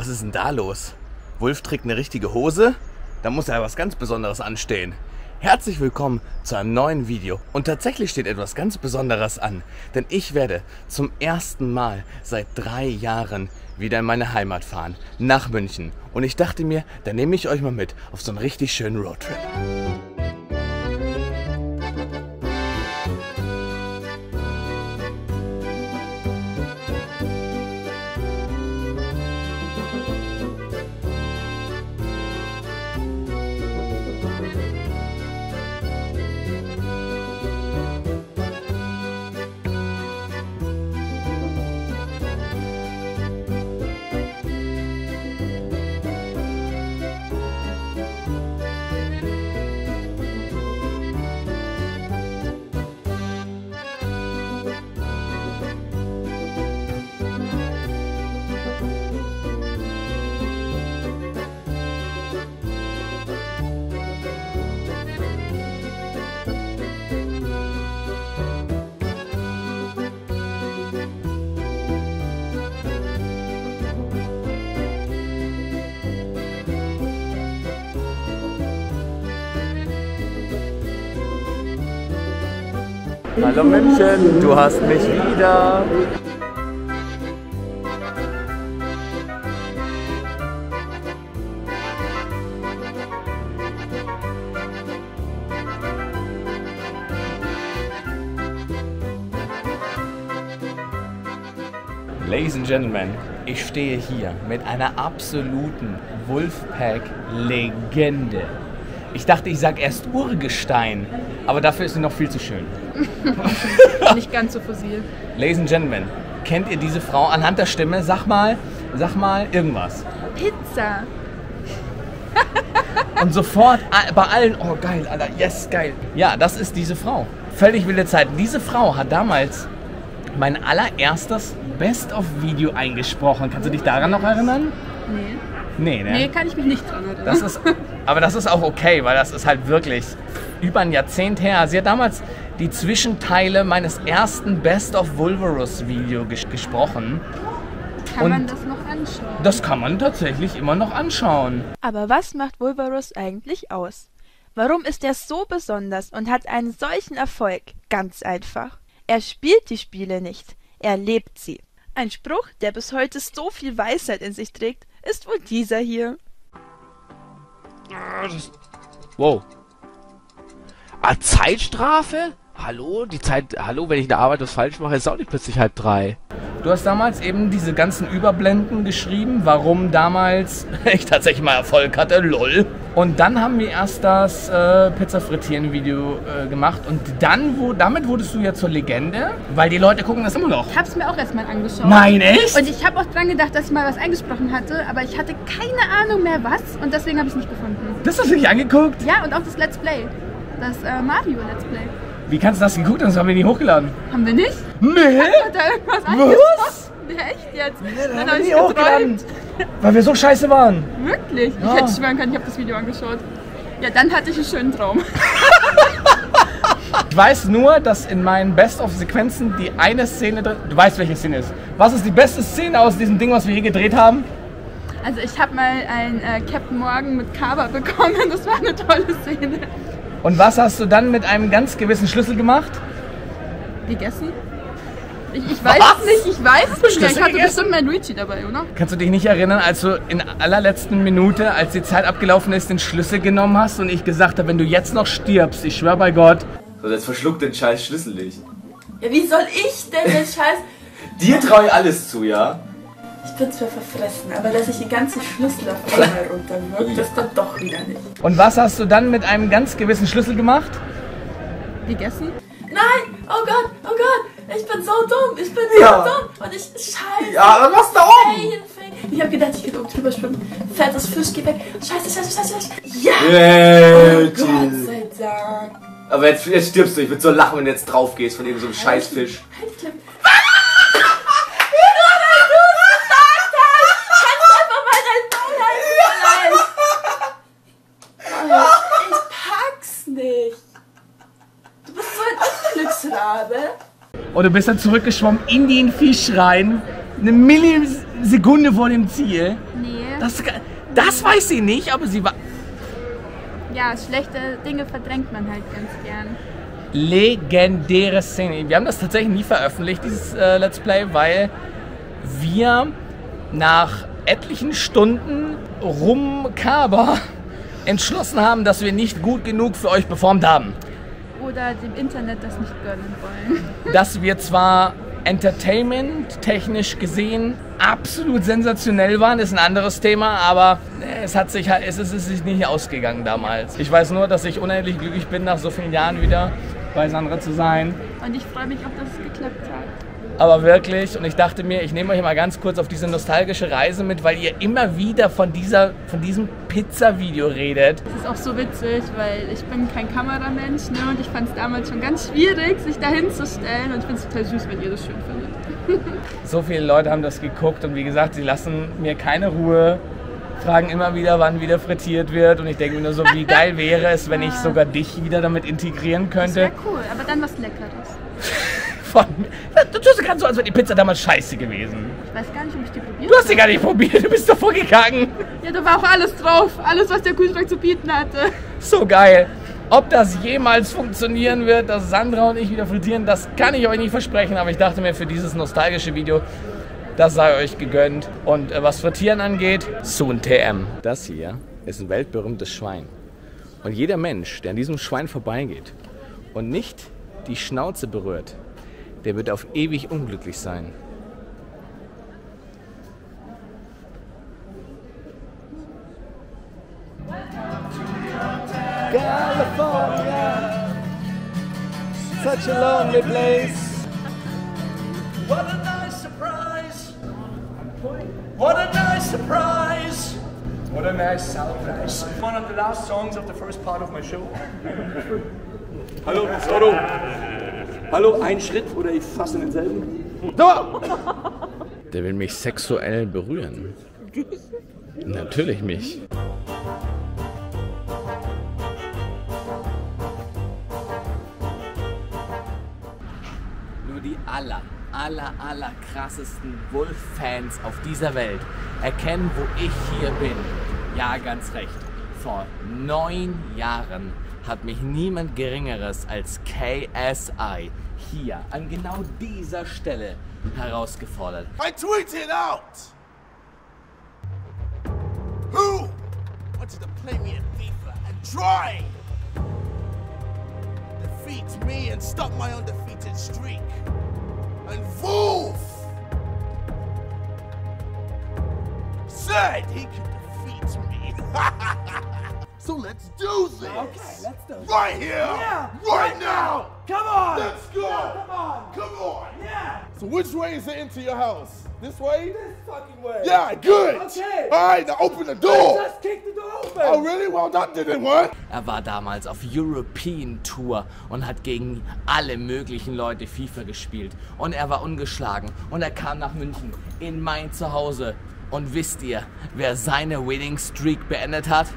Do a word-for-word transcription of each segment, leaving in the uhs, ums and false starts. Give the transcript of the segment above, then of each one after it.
Was ist denn da los? Wulf trägt eine richtige Hose? Da muss ja was ganz Besonderes anstehen. Herzlich willkommen zu einem neuen Video. Und tatsächlich steht etwas ganz Besonderes an. Denn ich werde zum ersten Mal seit drei Jahren wieder in meine Heimat fahren. Nach München. Und ich dachte mir, dann nehme ich euch mal mit auf so einen richtig schönen Roadtrip. Hallo München, du hast mich wieder. Ladies and Gentlemen, ich stehe hier mit einer absoluten Wolfpack-Legende. Ich dachte, ich sag erst Urgestein, aber dafür ist sie noch viel zu schön. Nicht ganz so fossil. Ladies and Gentlemen, kennt ihr diese Frau anhand der Stimme? Sag mal, sag mal irgendwas. Pizza. Und sofort bei allen, oh geil, Alter, yes, geil. Ja, das ist diese Frau. Völlig wilde Zeiten. Diese Frau hat damals mein allererstes Best-of-Video eingesprochen. Kannst du dich daran noch erinnern? Nee. Nee, ne? Nee, kann ich mich nicht dran erinnern. Das ist, aber das ist auch okay, weil das ist halt wirklich über ein Jahrzehnt her. Sie hat damals die Zwischenteile meines ersten Best-of-Wulverus-Video ges gesprochen. Kann Und man das noch anschauen? Das kann man tatsächlich immer noch anschauen. Aber was macht Wulverus eigentlich aus? Warum ist er so besonders und hat einen solchen Erfolg? Ganz einfach. Er spielt die Spiele nicht, er lebt sie. Ein Spruch, der bis heute so viel Weisheit in sich trägt, ist wohl dieser hier. Wow. Ah, Zeitstrafe? Hallo? Die Zeit. Hallo, wenn ich in der Arbeit was falsch mache, ist auch nicht plötzlich halb drei. Du hast damals eben diese ganzen Überblenden geschrieben, warum damals ich tatsächlich mal Erfolg hatte, lol. Und dann haben wir erst das äh, Pizza-Frittieren-Video äh, gemacht und dann, wo, damit wurdest du ja zur Legende, weil die Leute gucken das immer noch. Ich hab's mir auch erstmal angeschaut. Nein, echt? Und ich habe auch dran gedacht, dass ich mal was eingesprochen hatte, aber ich hatte keine Ahnung mehr was und deswegen habe ich es nicht gefunden. Das hast du nicht angeguckt? Ja, und auch das Let's Play. Das äh, Mario-Let's Play. Wie kannst du das geguckt haben? Das haben wir nicht hochgeladen. Haben wir nicht? Nee? Hat da irgendwas Was? Nee, echt jetzt? Nee, Dann haben hab wir ich nie hochgeladen. Weil wir so scheiße waren. Wirklich? Ja. Ich hätte schwören können, ich habe das Video angeschaut. Ja, dann hatte ich einen schönen Traum. Ich weiß nur, dass in meinen Best-of-Sequenzen die eine Szene drin... Du weißt, welche Szene ist. Was ist die beste Szene aus diesem Ding, was wir hier gedreht haben? Also ich habe mal ein äh, Captain Morgan mit Kaba bekommen. Das war eine tolle Szene. Und was hast du dann mit einem ganz gewissen Schlüssel gemacht? Gegessen? Ich, ich weiß Was? es nicht, ich weiß es nicht mehr. Ich Schlüssel hatte gegessen? bestimmt mein Luigi dabei, oder? Kannst du dich nicht erinnern, als du in allerletzten Minute, als die Zeit abgelaufen ist, den Schlüssel genommen hast und ich gesagt habe, wenn du jetzt noch stirbst, ich schwör bei Gott. So, jetzt verschluck den scheiß Schlüssel nicht. Ja, wie soll ich denn den Scheiß... Dir traue ich alles zu, ja? Ich bin zwar verfressen, aber dass ich die ganze Schlüssel auf einmal runterwirkt, das dann doch wieder nicht. Und was hast du dann mit einem ganz gewissen Schlüssel gemacht? Gegessen? Nein! Oh Gott! Oh Gott! Ich bin so dumm! Ich bin Ja. so dumm! Und ich... Scheiße! Ja, aber was da oben? Hey, ich hab gedacht, ich kann oben drüber schwimmen. Fettes Fisch, geh weg! Scheiße, scheiße, scheiße, scheiße! Ja! Yeah, Oh Gott sei Dank! aber jetzt, jetzt stirbst du. Ich würde so lachen, wenn du jetzt drauf gehst von irgendeinem so Scheißfisch. Halt die Klappe! Wie du es gesagt hast! Kannst du einfach mal dein Maul halten? Nein! Ich pack's nicht! Du bist so ein Unglücksrabe! Und du bist dann zurückgeschwommen in den Fisch rein, eine Millisek Sekunde vor dem Ziel. Nee. Das, das weiß sie nicht, aber sie war... Ja, schlechte Dinge verdrängt man halt ganz gern. Legendäre Szene. Wir haben das tatsächlich nie veröffentlicht, dieses äh, Let's Play, weil wir nach etlichen Stunden Rumkaber entschlossen haben, dass wir nicht gut genug für euch performt haben. Oder dem Internet das nicht gönnen wollen. Dass wir zwar entertainment-technisch gesehen absolut sensationell waren, ist ein anderes Thema, aber es hat sich halt, es ist es sich nicht ausgegangen damals. Ich weiß nur, dass ich unendlich glücklich bin, nach so vielen Jahren wieder bei Sandra zu sein. Und ich freue mich auch, dass es geklappt hat. Aber wirklich, und ich dachte mir, ich nehme euch mal ganz kurz auf diese nostalgische Reise mit, weil ihr immer wieder von, dieser, von diesem Pizza-Video redet. Das ist auch so witzig, weil ich bin kein Kameramensch, ne, und ich fand es damals schon ganz schwierig, sich da hinzustellen, und ich finde es total süß, wenn ihr das schön findet. So viele Leute haben das geguckt und wie gesagt, sie lassen mir keine Ruhe, fragen immer wieder, wann wieder frittiert wird, und ich denke mir nur so, wie geil wäre es, wenn ich sogar dich wieder damit integrieren Das könnte. wäre cool, aber dann was Leckeres. Von, du tust gerade so, als wäre die Pizza damals scheiße gewesen. Ich weiß gar nicht, ob ich die probiert Du hast sie gar nicht probiert, du bist davor gegangen. Ja, da war auch alles drauf, alles, was der Kühlschrank zu bieten hatte. So geil. Ob das jemals funktionieren wird, dass Sandra und ich wieder frittieren, das kann ich euch nicht versprechen, aber ich dachte mir, für dieses nostalgische Video, das sei euch gegönnt. Und äh, was Frittieren angeht, Soon T M. Das hier ist ein weltberühmtes Schwein. Und jeder Mensch, der an diesem Schwein vorbeigeht und nicht die Schnauze berührt, der wird auf ewig unglücklich sein. California, such a lonely place. What a nice surprise! What a nice surprise! What a nice surprise! One of the last songs of the first part of my show. Hallo, Otto. Hallo, ein Schritt oder ich fasse denselben. Der will mich sexuell berühren. Natürlich mich. Nur die aller, aller, aller krassesten Wolf-Fans auf dieser Welt erkennen, wo ich hier bin. Ja, ganz recht. Vor neun Jahren hat mich niemand Geringeres als K S I hier an genau dieser Stelle herausgefordert. I tweeted out! Who wanted to play me in FIFA and try defeat me and stop my undefeated streak? And Wolf said he could defeat me. So let's do this! Okay, let's do it. Right here! Yeah! Right now! Come on! Let's go! Come on! Come on! Yeah! So which way is it into your house? This way? This fucking way! Yeah, good! Okay! Alright, now open the door! Just kick the door open! Oh really? Well, that didn't work! Er war damals auf European Tour und hat gegen alle möglichen Leute FIFA gespielt. Und er war ungeschlagen. Und er kam nach München, in mein Zuhause. Und wisst ihr, wer seine Winning Streak beendet hat?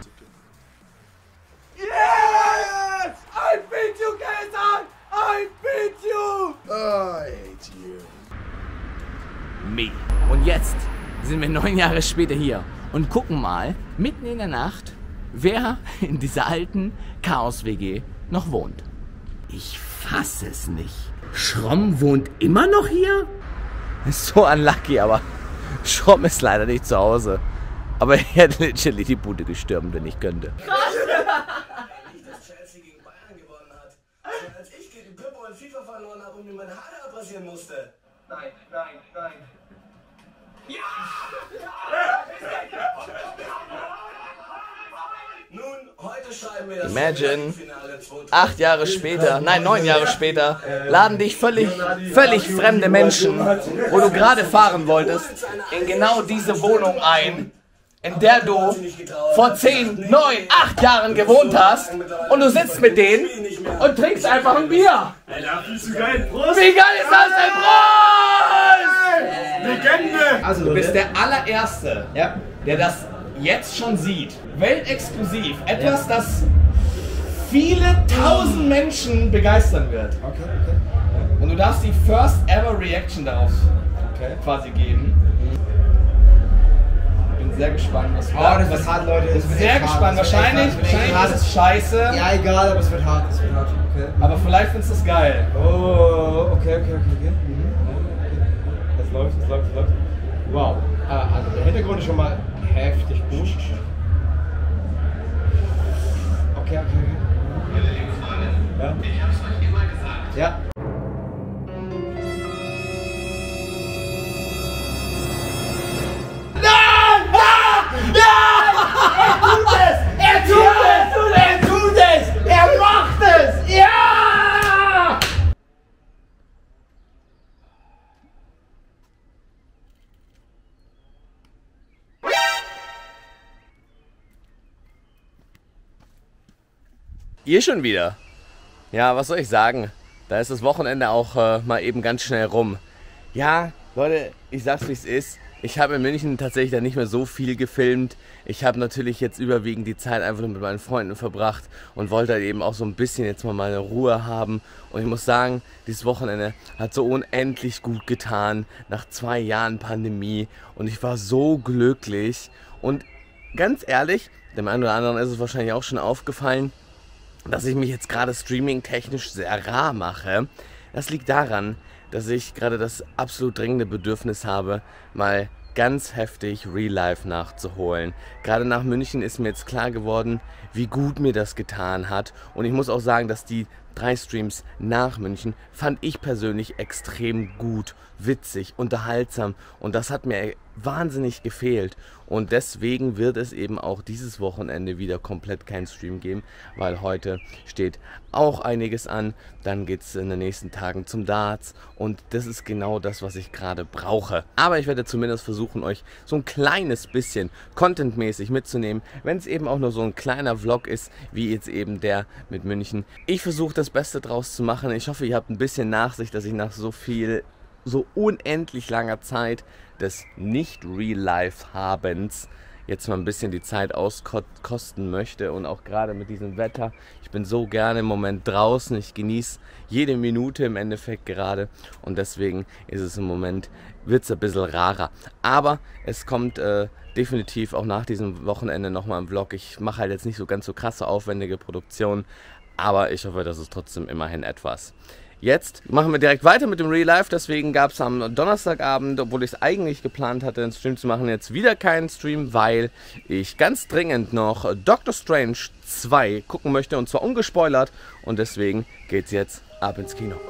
Yes! I beat you, K S I! I beat you! I hate you. Me. Und jetzt sind wir neun Jahre später hier und gucken mal, mitten in der Nacht, wer in dieser alten Chaos-W G noch wohnt. Ich fasse es nicht. Schromm wohnt immer noch hier? Ist so unlucky, aber Schromm ist leider nicht zu Hause. Aber er hätte literally die Bude gestürmt, wenn ich könnte. Dass Chelsea gegen Bayern gewonnen hat. Als ich gegen Pippo in FIFA verloren habe und mir meine Haare abrasieren musste. Nein, nein, nein. Nun, heute schreiben wir das Imagine, Finale zweitausend. acht Jahre später, nein, neun Jahre später, laden dich völlig, völlig fremde Menschen, wo du gerade fahren wolltest, in genau diese Wohnung ein, in der du vor zehn, neun, acht Jahren gewohnt hast, und du sitzt mit denen und trinkst einfach ein Bier. Wie geil ist das denn, Prost? Legende! Also du bist der allererste, der das jetzt schon sieht. Weltexklusiv. Etwas, das viele tausend Menschen begeistern wird. Okay, okay. Und du darfst die first ever Reaction darauf quasi geben. sehr gespannt, was Oh, das wird hart, Leute. Ich bin sehr gespannt. Wahrscheinlich, wahrscheinlich ist es scheiße. Ja, egal, aber es wird hart. Es wird hart. Okay. Aber vielleicht findest du es geil. Oh, okay, okay, okay, okay. Mhm. Es läuft, es läuft, es läuft. Wow. Also der Hintergrund ist schon mal heftig gut. Okay, okay, okay. Ja. Ich hab's euch immer gesagt. Ja. Er tut es! Er tut es! Er macht es! Ja! Ihr schon wieder? Ja, was soll ich sagen? Da ist das Wochenende auch äh, mal eben ganz schnell rum. Ja, Leute, ich sag's wie es ist. Ich habe in München tatsächlich dann nicht mehr so viel gefilmt. Ich habe natürlich jetzt überwiegend die Zeit einfach nur mit meinen Freunden verbracht und wollte halt eben auch so ein bisschen jetzt mal meine Ruhe haben. Und ich muss sagen, dieses Wochenende hat so unendlich gut getan nach zwei Jahren Pandemie. Und ich war so glücklich. Und ganz ehrlich, dem einen oder anderen ist es wahrscheinlich auch schon aufgefallen, dass ich mich jetzt gerade streaming-technisch sehr rar mache. Das liegt daran, dass ich gerade das absolut dringende Bedürfnis habe, mal ganz heftig Real Life nachzuholen. Gerade nach München ist mir jetzt klar geworden, wie gut mir das getan hat. Und ich muss auch sagen, dass die drei Streams nach München fand ich persönlich extrem gut, witzig, unterhaltsam. Und das hat mir wahnsinnig gefehlt. Und deswegen wird es eben auch dieses Wochenende wieder komplett kein Stream geben, weil heute steht auch einiges an. Dann geht es in den nächsten Tagen zum Darts und das ist genau das, was ich gerade brauche. Aber ich werde zumindest versuchen, euch so ein kleines bisschen contentmäßig mitzunehmen, wenn es eben auch nur so ein kleiner Vlog ist, wie jetzt eben der mit München. Ich versuche das Beste draus zu machen. Ich hoffe, ihr habt ein bisschen Nachsicht, dass ich nach so viel, so unendlich langer Zeit des Nicht-Real-Life-Habens jetzt mal ein bisschen die Zeit auskosten möchte und auch gerade mit diesem Wetter. Ich bin so gerne im Moment draußen, ich genieße jede Minute im Endeffekt gerade und deswegen ist es im Moment, wird es ein bisschen rarer. Aber es kommt äh, definitiv auch nach diesem Wochenende nochmal ein Vlog. Ich mache halt jetzt nicht so ganz so krasse, aufwendige Produktionen, aber ich hoffe, das ist trotzdem immerhin etwas. Jetzt machen wir direkt weiter mit dem Real Life, deswegen gab es am Donnerstagabend, obwohl ich es eigentlich geplant hatte, einen Stream zu machen, jetzt wieder keinen Stream, weil ich ganz dringend noch Doctor Strange zwei gucken möchte und zwar ungespoilert und deswegen geht's jetzt ab ins Kino.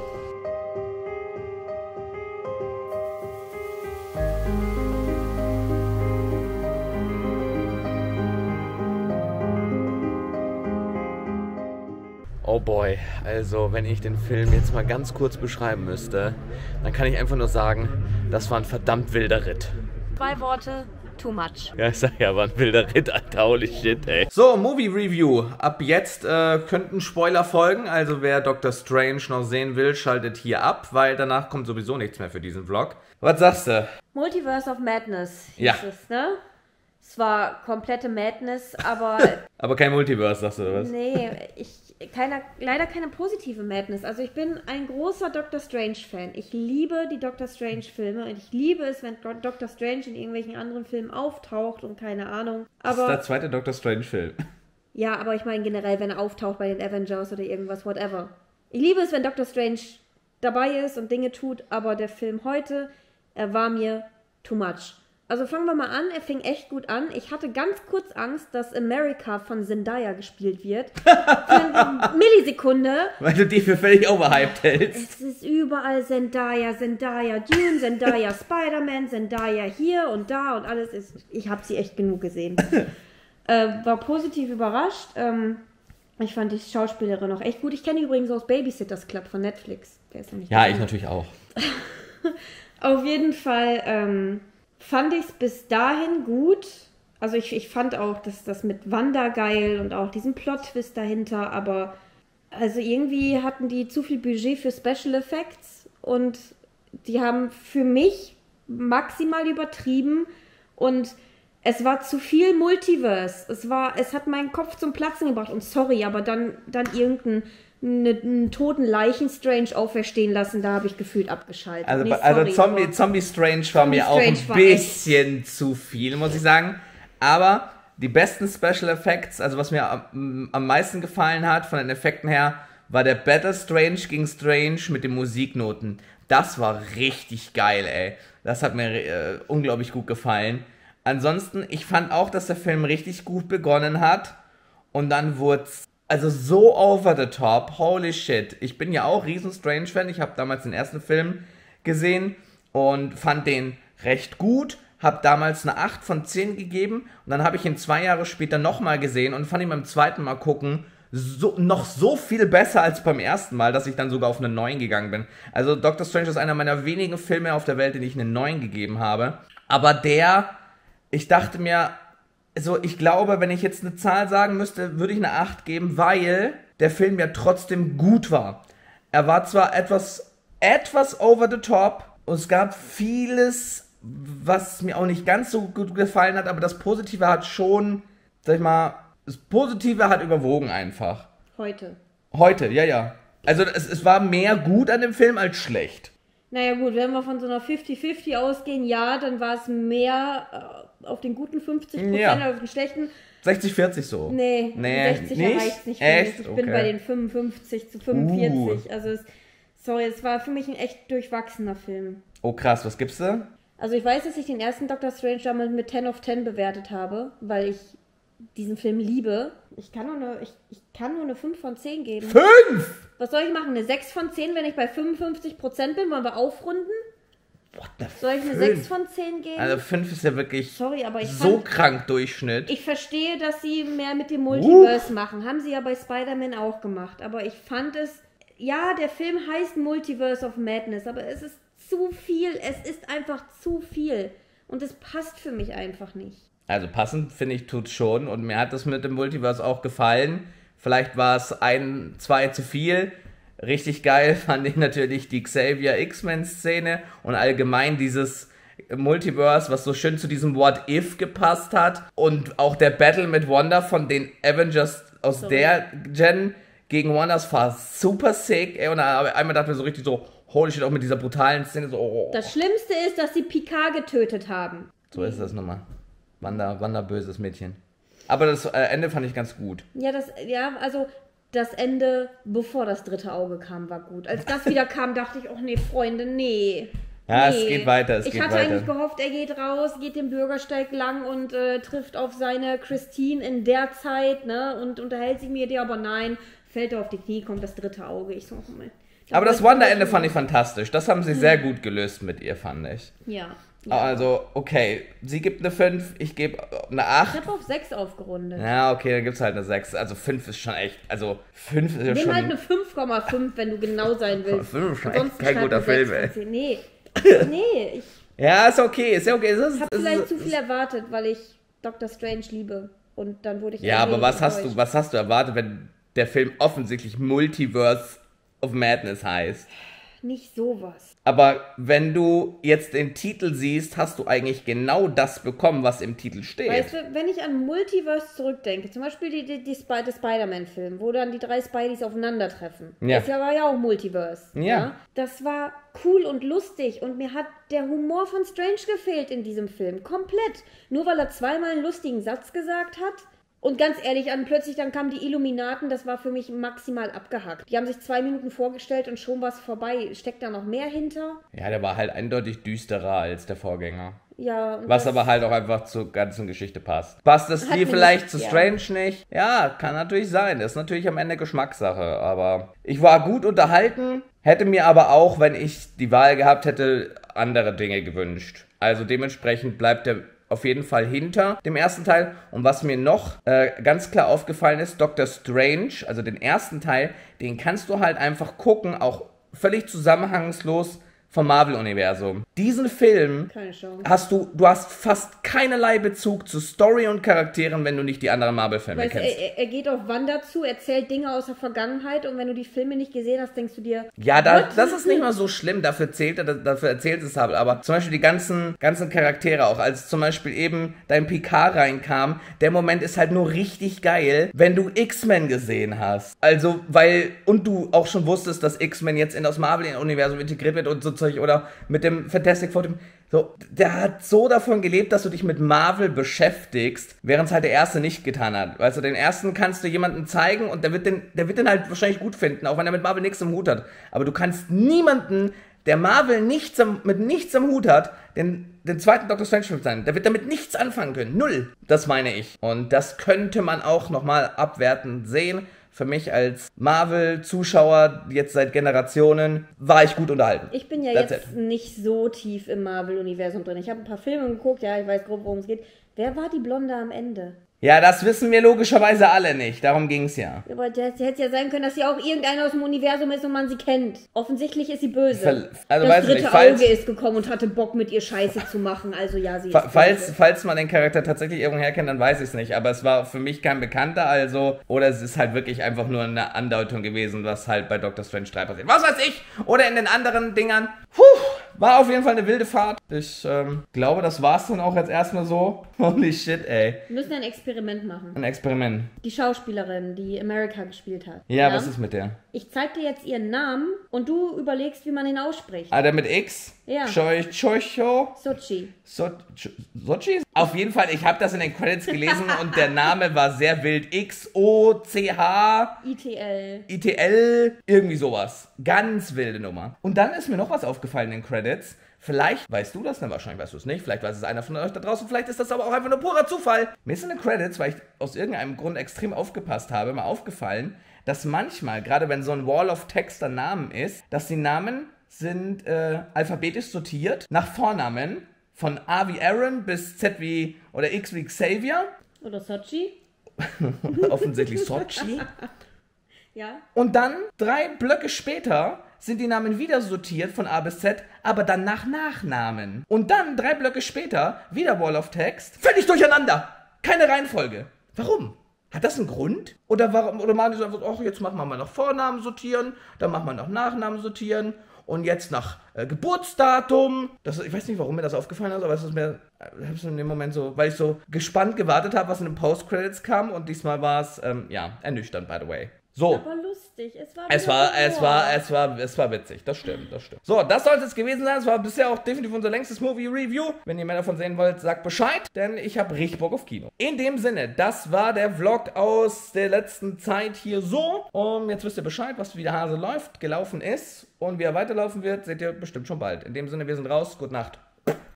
Oh boy, also wenn ich den Film jetzt mal ganz kurz beschreiben müsste, dann kann ich einfach nur sagen, das war ein verdammt wilder Ritt. Zwei Worte, too much. Ja, ich sag ja, war ein wilder Ritt, Alter, holy shit, ey. So, Movie Review. Ab jetzt äh, könnten Spoiler folgen, also wer Doctor Strange noch sehen will, schaltet hier ab, weil danach kommt sowieso nichts mehr für diesen Vlog. Was sagst du? Multiverse of Madness hieß ja. es, ne? Es war komplette Madness, aber... aber kein Multiverse, sagst du, oder was? Nee, ich... Keine, leider keine positive Madness. Also ich bin ein großer Doctor Strange-Fan. Ich liebe die Doctor Strange-Filme und ich liebe es, wenn Doctor Strange in irgendwelchen anderen Filmen auftaucht und keine Ahnung. Aber, das ist der zweite Doctor Strange-Film. Ja, aber ich meine generell, wenn er auftaucht bei den Avengers oder irgendwas, whatever. Ich liebe es, wenn Doctor Strange dabei ist und Dinge tut, aber der Film heute, er war mir too much. Also fangen wir mal an, er fing echt gut an. Ich hatte ganz kurz Angst, dass America von Zendaya gespielt wird. Für eine Millisekunde. Weil du die für völlig overhyped hältst. Es ist überall Zendaya, Zendaya, Dune, Zendaya, Spider-Man, Zendaya hier und da und alles ist... Ich habe sie echt genug gesehen. äh, war positiv überrascht. Ähm, ich fand die Schauspielerin noch echt gut. Ich kenne die übrigens aus Babysitters Club von Netflix. Der ist nämlich ja, ich natürlich auch. Auf jeden Fall... Ähm, fand ich es bis dahin gut. Also ich, ich fand auch das, das mit Wanda geil und auch diesen Plot-Twist dahinter, aber also irgendwie hatten die zu viel Budget für Special Effects und die haben für mich maximal übertrieben und es war zu viel Multiverse. Es war, es hat meinen Kopf zum Platzen gebracht und sorry, aber dann, dann irgendein Eine, einen toten Leichen-Strange auferstehen lassen, da habe ich gefühlt abgeschaltet. Also, nee, sorry, also Zombie, Zombie Strange war Zombie mir auch Strange ein bisschen zu viel, muss ich sagen. Aber die besten Special Effects, also was mir am, am meisten gefallen hat von den Effekten her, war der Better Strange gegen Strange mit den Musiknoten. Das war richtig geil, ey. Das hat mir äh, unglaublich gut gefallen. Ansonsten, ich fand auch, dass der Film richtig gut begonnen hat. Und dann wurde es also so over the top. Holy shit. Ich bin ja auch riesen Strange-Fan. Ich habe damals den ersten Film gesehen und fand den recht gut. Habe damals eine acht von zehn gegeben. Und dann habe ich ihn zwei Jahre später nochmal gesehen und fand ihn beim zweiten Mal gucken So, noch so viel besser als beim ersten Mal, dass ich dann sogar auf eine neun gegangen bin. Also Doctor Strange ist einer meiner wenigen Filme auf der Welt, den ich eine neun gegeben habe. Aber der, ich dachte mir, so ich glaube, wenn ich jetzt eine Zahl sagen müsste, würde ich eine acht geben, weil der Film ja trotzdem gut war. Er war zwar etwas, etwas over the top und es gab vieles, was mir auch nicht ganz so gut gefallen hat, aber das Positive hat schon, sag ich mal, das Positive hat überwogen einfach. Heute. Heute, ja, ja. Also es, es war mehr gut an dem Film als schlecht. Naja gut, wenn wir von so einer fünfzig fünfzig ausgehen, ja, dann war es mehr äh, auf den guten fünfzig Prozent Ja. als auf den schlechten. sechzig vierzig so. Nee, Nee, sechzig nicht? erreicht nicht. Echt? Ich bin Okay. bei den fünfundfünfzig zu fünfundvierzig. Uh. Also es, sorry, es war für mich ein echt durchwachsener Film. Oh krass, was gibt's da? Also ich weiß, dass ich den ersten Doctor Strange damals mit zehn of zehn bewertet habe, weil ich diesen Film liebe. Ich kann nur eine, ich, ich kann nur eine fünf von zehn geben. Fünf! Was soll ich machen? Eine sechs von zehn, wenn ich bei fünfundfünfzig Prozent bin? Wollen wir aufrunden? What the Soll ich eine fünf? sechs von zehn geben? Also fünf ist ja wirklich Sorry, aber ich so fand, krank Durchschnitt. ich verstehe, dass sie mehr mit dem Multiverse machen. Haben sie ja bei Spider-Man auch gemacht. Aber ich fand es, ja, der Film heißt Multiverse of Madness, aber es ist zu viel. Es ist einfach zu viel. Und es passt für mich einfach nicht. Also passend, finde ich, tut's schon. Und mir hat das mit dem Multiverse auch gefallen. Vielleicht war es ein, zwei zu viel. Richtig geil fand ich natürlich die Xavier X-Men-Szene und allgemein dieses Multiverse, was so schön zu diesem What If gepasst hat. Und auch der Battle mit Wanda von den Avengers aus Sorry. der Gen gegen Wanda, das war super sick. Ey, und einmal dachte ich mir so richtig so, holy shit, auch mit dieser brutalen Szene so, oh. Das Schlimmste ist, dass sie Picard getötet haben. So ist das nochmal. Wanda, Wanda, böses Mädchen. Aber das äh, Ende fand ich ganz gut. Ja, das, ja, also das Ende, bevor das dritte Auge kam, war gut. Als das wieder kam, dachte ich, oh nee, Freunde, nee. Ja, nee. es geht weiter, es ich geht hatte weiter. eigentlich gehofft, er geht raus, geht den Bürgersteig lang und äh, trifft auf seine Christine in der Zeit, ne, und unterhält sich mit ihr, aber nein, fällt er auf die Knie, kommt das dritte Auge. Ich so, oh mein. Aber das Wanda-Ende fand ich fantastisch. Das haben sie sehr gut gelöst mit ihr, fand ich. Ja. ja. Also, okay, sie gibt eine fünf, ich gebe eine Ich acht. habe auf sechs aufgerundet. Ja, okay, dann gibt's halt eine sechs. Also fünf ist schon echt, also fünf ist ja Nimm schon... halt eine fünf Komma fünf, wenn du genau sein willst. fünf ist schon Ansonsten echt kein schreib guter eine sechs Film, ey. von zehn. Nee, nee, ich Ja, ist okay, ist ja okay. Es ist, habe es vielleicht ist, zu viel erwartet, weil ich Doctor Strange liebe. Und dann wurde ich Ja, ein aber wenig was hast du, enttäuscht. was hast du erwartet, wenn der Film offensichtlich Multiverse of Madness heißt? Nicht sowas. Aber wenn du jetzt den Titel siehst, hast du eigentlich genau das bekommen, was im Titel steht. Weißt du, wenn ich an Multiverse zurückdenke, zum Beispiel die, die, die Sp- der Spider-Man-Film, wo dann die drei Spideys aufeinandertreffen. Ja. Das war ja auch Multiverse. Ja. Das war cool und lustig und mir hat der Humor von Strange gefehlt in diesem Film. Komplett. Nur weil er zweimal einen lustigen Satz gesagt hat. Und ganz ehrlich, an plötzlich dann kamen die Illuminaten, das war für mich maximal abgehackt. Die haben sich zwei Minuten vorgestellt und schon war es vorbei. Steckt da noch mehr hinter? Ja, der war halt eindeutig düsterer als der Vorgänger. Ja. und Was das- aber halt auch einfach zur ganzen Geschichte passt. Passt das Hat dir mir vielleicht nicht- zu ja. Strange nicht? Ja, kann natürlich sein. Das ist natürlich am Ende Geschmackssache. Aber ich war gut unterhalten, hätte mir aber auch, wenn ich die Wahl gehabt hätte, andere Dinge gewünscht. Also dementsprechend bleibt der auf jeden Fall hinter dem ersten Teil. Und was mir noch äh, ganz klar aufgefallen ist, Doctor Strange, also den ersten Teil, den kannst du halt einfach gucken, auch völlig zusammenhangslos vom Marvel-Universum. Diesen Film Keine Chance. hast du, du hast fast keinerlei Bezug zu Story und Charakteren, wenn du nicht die anderen Marvel-Filme Weißt du, kennst. er, er geht auf Wanda zu, erzählt Dinge aus der Vergangenheit und wenn du die Filme nicht gesehen hast, denkst du dir, Ja, da, What? das ist nicht mal so schlimm, dafür zählt er, dafür erzählt es halt, aber zum Beispiel die ganzen, ganzen Charaktere auch, als zum Beispiel eben dein Picard reinkam, der Moment ist halt nur richtig geil, wenn du X-Men gesehen hast. Also, weil, und du auch schon wusstest, dass X-Men jetzt in das Marvel-Universum integriert wird und so Zeug, oder mit dem Fantastic Four, So, der hat so davon gelebt, dass du dich mit Marvel beschäftigst, während es halt der erste nicht getan hat. Weißt du, den ersten kannst du jemandem zeigen und der wird den, der wird den halt wahrscheinlich gut finden, auch wenn er mit Marvel nichts im Hut hat. Aber du kannst niemanden, der Marvel nichts am, mit nichts am Hut hat, den, den zweiten Doctor Strange Film sein. Der wird damit nichts anfangen können. Null. Das meine ich. Und das könnte man auch nochmal abwertend sehen. Für mich als Marvel-Zuschauer, jetzt seit Generationen, war ich gut unterhalten. Ich bin ja That's jetzt it. nicht so tief im Marvel-Universum drin. Ich habe ein paar Filme geguckt, ja, ich weiß grob, worum es geht. Wer war die Blonde am Ende? Ja, das wissen wir logischerweise alle nicht. Darum ging's ja. Aber das hätte ja sein können, dass sie auch irgendeiner aus dem Universum ist und man sie kennt. Offensichtlich ist sie böse. Ver also das weiß dritte nicht, falls, Auge ist gekommen und hatte Bock, mit ihr Scheiße zu machen. Also ja, sie ist fa falls, böse. falls man den Charakter tatsächlich irgendwo herkennt, dann weiß ich es nicht. Aber es war für mich kein Bekannter, also. Oder es ist halt wirklich einfach nur eine Andeutung gewesen, was halt bei Doctor Strange drei passiert. Was weiß ich! Oder in den anderen Dingern. Puh, war auf jeden Fall eine wilde Fahrt. Ich ähm, glaube, das war's dann auch jetzt erstmal so. Holy shit, ey. Wir müssen ein Experiment machen. Ein Experiment. Die Schauspielerin, die America gespielt hat. Ja, was ist mit der? Ich zeig dir jetzt ihren Namen und du überlegst, wie man ihn ausspricht. Ah, der mit X? Ja. Choi, Choicho? Sochi. So, Sochi? Auf jeden Fall, ich habe das in den Credits gelesen und der Name war sehr wild. X O C H I T L. I T L, irgendwie sowas. Ganz wilde Nummer. Und dann ist mir noch was aufgefallen in den Credits. Vielleicht weißt du das, dann wahrscheinlich weißt du es nicht. Vielleicht weiß es einer von euch da draußen. Vielleicht ist das aber auch einfach nur purer Zufall. Mir ist in den Credits, weil ich aus irgendeinem Grund extrem aufgepasst habe, mal aufgefallen, dass manchmal, gerade wenn so ein Wall of Text der Namen ist, dass die Namen sind äh, alphabetisch sortiert nach Vornamen von A wie Aaron bis Z wie oder X wie Xavier. Oder Sochi. Offensichtlich Sochi. Ja. Und dann, drei Blöcke später, sind die Namen wieder sortiert von A bis Z, aber dann nach Nachnamen. Und dann, drei Blöcke später, wieder Wall of Text. Völlig durcheinander. Keine Reihenfolge. Warum? Hat das einen Grund? Oder warum, oder machen die so einfach, ach, jetzt machen wir mal nach Vornamen sortieren, dann machen wir nach Nachnamen sortieren und jetzt nach äh, Geburtsdatum. Das, ich weiß nicht, warum mir das aufgefallen ist, aber es ist mir, ich habe es in dem Moment so, weil ich so gespannt gewartet habe, was in den Post-Credits kam und diesmal war es, ähm, ja, ernüchternd, by the way. So. Aber lustig, es war Es war, es war, es war, es war witzig, das stimmt, das stimmt. So, das sollte es gewesen sein, es war bisher auch definitiv unser längstes Movie-Review. Wenn ihr mehr davon sehen wollt, sagt Bescheid, denn ich habe richtig Bock auf Kino. In dem Sinne, das war der Vlog aus der letzten Zeit hier so. Und jetzt wisst ihr Bescheid, was wie der Hase läuft, gelaufen ist und wie er weiterlaufen wird, seht ihr bestimmt schon bald. In dem Sinne, wir sind raus, gute Nacht.